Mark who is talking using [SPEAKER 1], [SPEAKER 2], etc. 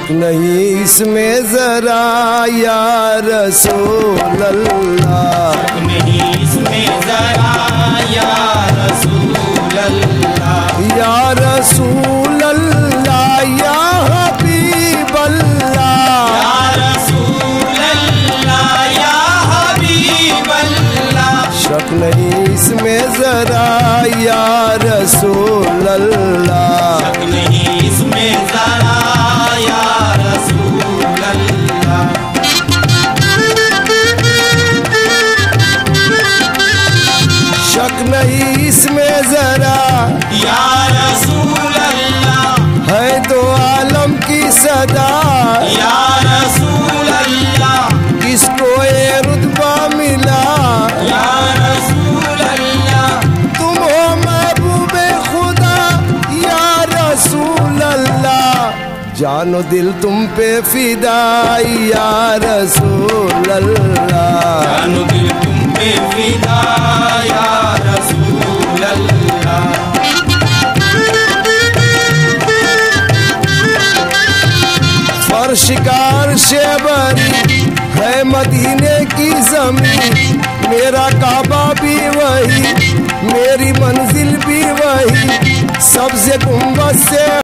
[SPEAKER 1] शक नहीं इसमें जरा या रसूल अल्लाह,
[SPEAKER 2] शक नहीं इसमें जरा या रसूल अल्लाह,
[SPEAKER 1] या रसूल अल्लाह या हबीब अल्लाह,
[SPEAKER 2] या रसूल अल्लाह या हबीब अल्लाह।
[SPEAKER 1] शक नहीं इसमें जरा या रसूल अल्लाह,
[SPEAKER 2] शक नहीं इसमें जरा या रसूल अल्लाह।
[SPEAKER 1] शक नहीं इसमें जरा
[SPEAKER 2] या रसूल अल्लाह,
[SPEAKER 1] है दो आलम की सदा,
[SPEAKER 2] या रसूल अल्लाह,
[SPEAKER 1] किसको ये रुतबा मिला,
[SPEAKER 2] या रसूल अल्लाह,
[SPEAKER 1] तुम हो महबूबे खुदा या रसूल अल्लाह, जानो दिल तुम पे फिदा या रसूल अल्लाह,
[SPEAKER 2] जानो दिल तुम पे फिदा या रसूल अल्लाह।
[SPEAKER 1] शिकार शेबरी है मदीने की जमीन, मेरा काबा भी वही, मेरी मंजिल भी वही, सबसे गुंबद से